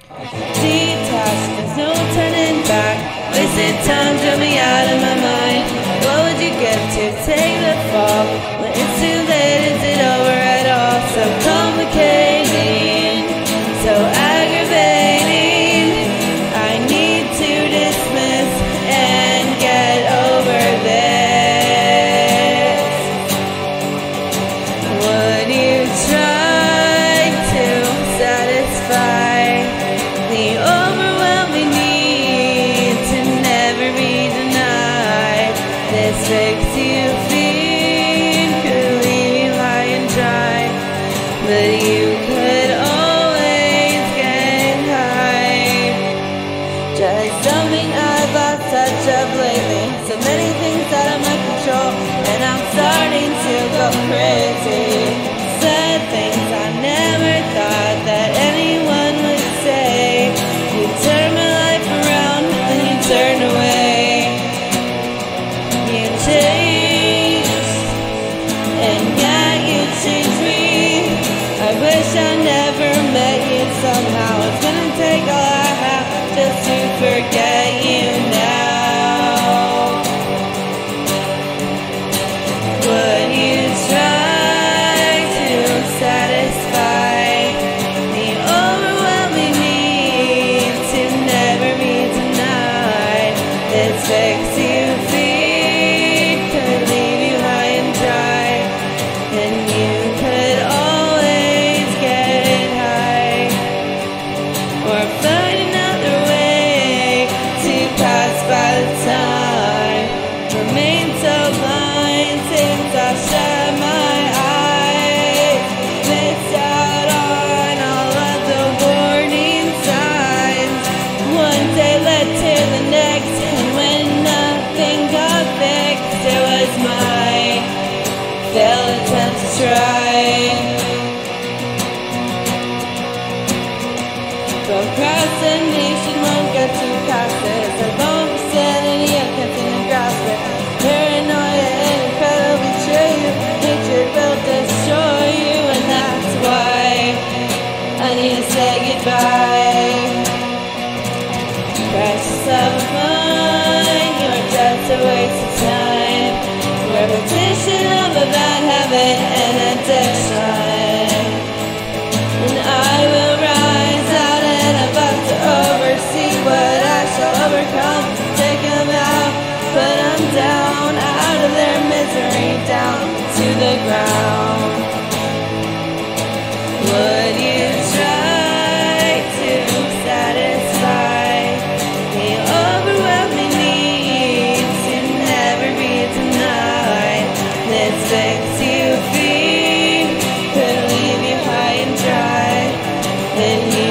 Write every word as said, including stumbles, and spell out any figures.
Detached, there's no turning back. Wasted time drove me out of my mind. What would you give to take the fall? When it's too late, is it over at all? So complicating, so aggravating. I need to dismiss and get over this. Would you try to satisfy the overwhelming need to never be denied? This fix you feed could leave you high and dry, but you could always get high. Just something I've lost touch of lately. So many things out of my control, and I'm starting to go crazy. Said things I never thought that anyone would say. You turned my life around, then you turned away. You changed, and yeah, you changed me. I wish I never met you somehow. It's gonna take all I have just to forget you now. Would you try to satisfy the overwhelming need to never be denied? This fix you feed could leave you high and dry, and you could always get high, or find another way to pass by the time. Remain so blind since I shut my eyes. Missed out on all of the warning signs. One day led to the next, and when nothing got fixed, it was my failed attempt to try. Procrastination won't get you past this. I won't stand in the can't seem to grasp it. Paranoia and incredible betray you. Hatred will destroy you, and that's why I need to say goodbye. Precious love of mine, you're just a waste of time. Repetition of a bad habit and addiction. And I will rise out and about to oversee what I shall overcome. Take them out, put them down, out of their misery, down to the ground. Would you try to satisfy the overwhelming need to never be denied? This fix you feed could leave you high and dry, and you